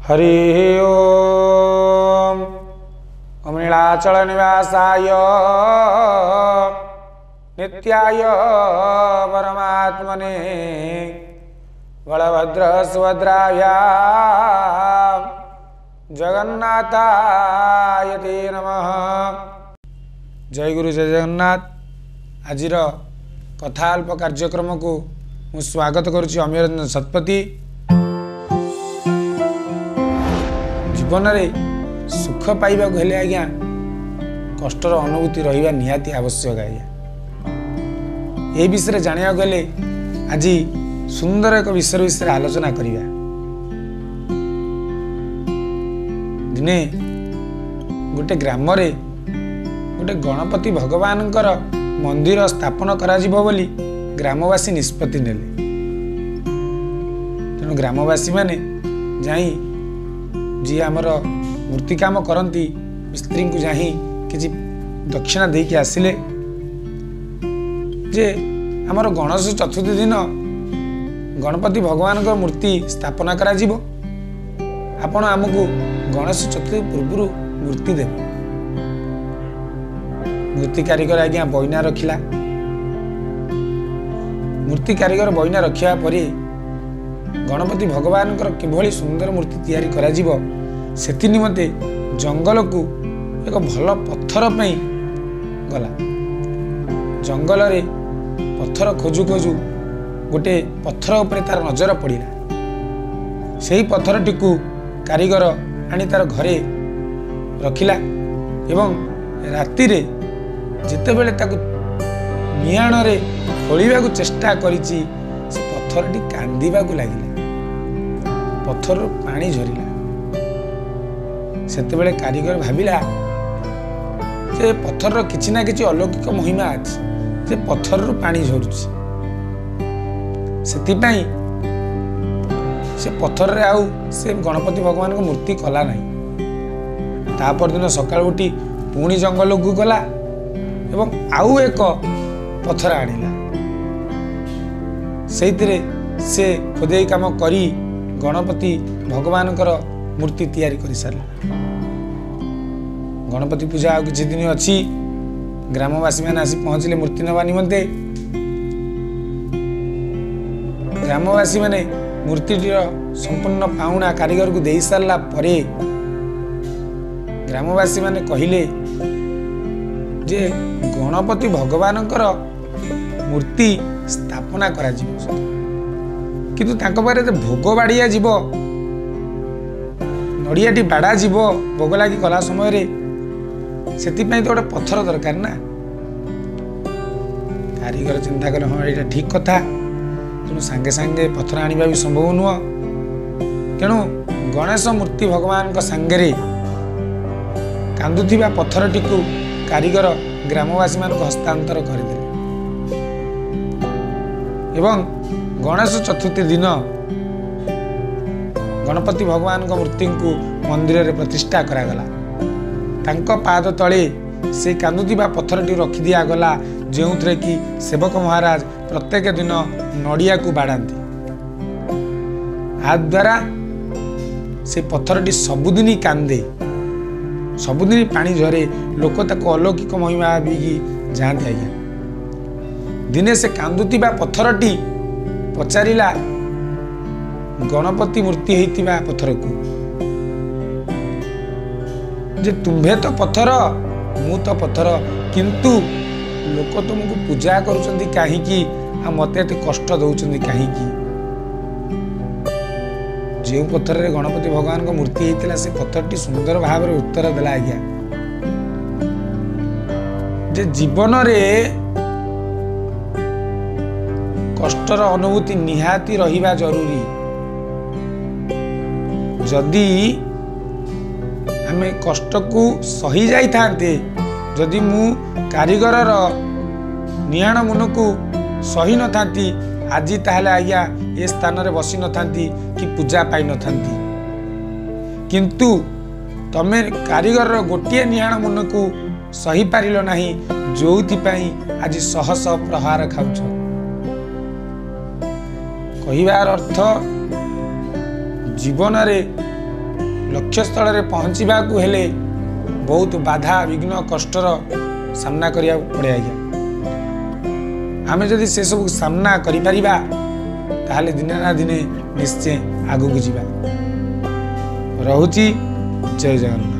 हरि ओम ओम नीलाचल निवासाय नित्याय परमात्मने बलभद्र सुभद्राय जगन्नाथाय ते नमः। जय गुरु जय जगन्नाथ। आजिर कथा अल्प कार्यक्रम को मु स्वागत करुच्ची अमीररंजन शतपथी। जीवन में सुख पाइबा हेले आज्ञा कष्टर अनुभूति रहिबा निहाती आवश्यक आज्ञा। ए विषय जानिया गले आज सुंदर एक विषय आलोचना करिया। दिने गोटे ग्राम रे गोटे गणपति भगवानंकर मंदिर स्थापन करा जिवो बोली ग्रामवासी निष्पत्ति नेले। तेणु ग्रामवासी माने जाई जी आमर मूर्ति काम करती मिस्त्री को जाही किसी दक्षिणा देकी आसिले जे आमर गणेश चतुर्थी दिन गणपति भगवान का मूर्ति स्थापना करा जिवो, आपण आमको गणेश चतुर्थी पूर्व मूर्ति देव। मूर्ति कारीगर आज्ञा बइना रखिला। मूर्ति कारीगर बइना रखिया परे गणपति भगवान किभली सुंदर मूर्ति तैयारी करा जिवो सेति निमते जंगल को एक भल पत्थर पई गला। जंगल रे पत्थर खोजु खोजु गोटे पत्थर उपरे तार नजर पड़ा। से ही पत्थर टिकु कारीगर आनी तार घरे रखिला एवं राति रे जेतेबेले ताकु नियाण रे खोलिबा को चेष्टा करिछि से पत्थर टी कांदीबा को लागिला। पत्थर पानी झरिला। सेतेबेले कारीगर भाबिला जे पत्थर किछि ना किछि अलौकिक महिमा अछि जे पत्थर रो पानी झरुछि। सेति पई से पत्थर रे आउ से गणपति भगवान को मूर्ति कला नहीं। तापर दिन सकाळ उठी पुणी जंगल को गला एवं आउ एक पत्थर आनिला। सेतिरे से खोदेई काम करी गणपति भगवान मूर्ति तैयारी कर सारा। गणपति पूजा आ किछि दिन अच्छी। ग्रामवासी मैंने आसी पहुँचले मूर्ति नवा निमंते। ग्रामवासी मैंने मूर्तिटीर संपूर्ण पाउना कारीगर को दे सारा परे ग्रामवासी मैंने कहले जे गणपति भगवान मूर्ति स्थापना करा जिवो किंतु तांको पारे भोग बाड़िया जीव नड़ियाटी बाड़ा जीव भोग लगी कला समय रे सेति पई तो गोटे पत्थर दरकार ना। कारीगर चिंता कले हाँ यहाँ ठीक कथा तेणु सांगे सांगे पत्थर आनिबा भी संभव नुह। तेणु गणेश मूर्ति भगवान सांगे रे कांदुथिबा पत्थर टिकु कारीगर ग्रामवासी मान हस्तांतर करदे एवं गणेश चतुर्थी दिन गणपति भगवान मूर्ति को मंदिर रे प्रतिष्ठा करागला। तांको पाद तले से कांदुथिबा पत्थरटी रखी दिया गला जो कि सेवक महाराज प्रत्येक दिन नड़िया को बाड़ाती। आ द्वारा से पत्थरटी सबुदिन कांदे सबुदिन पानी झरे लोक ताको अलौकिक महिमा भी जाती। आज्ञा दिने से कांदुथिबा पत्थरटी पचारिला गणपति मूर्ति होइतिबा पत्थर को जे तुम्भे तो पत्थर मु तो पत्थर किंतु लोक तुमको पूजा करुचंदी काहीकि आ मते एते कष्ट दउचंदी काहीकि। जे पत्थर रे गणपति भगवान को मूर्ति होइतिला से पत्थरटी सुंदर भाव रे उत्तर देला। आज्ञा जे जीवन रे कष्टर अनुभूति निहाती रहिबा जरूरी। जदि हमें कष्ट को सही जाई थांते जदि मु कारीगर नियाण मन को सही न थांती आज ताहले आज्ञा ए स्थान रे बसी न थांती कि पूजा पाई न थांती। किंतु तमे कारीगर गोटे नियाण मन को सही पारिल नाही जोथि पई आज शह शह प्रहार खाउछ। कहिबार अर्थ जीवन रे लक्ष्य स्थल रे पहुँचवाक हेले बहुत बाधा विघ्न कष्टर सामना करिया पड़े आज्ञा। आमे जदि से सब सामना करि परिबा ताहले दिने ना दिने निश्चय आगु को जीवा। रहुची जय जगन्नाथ।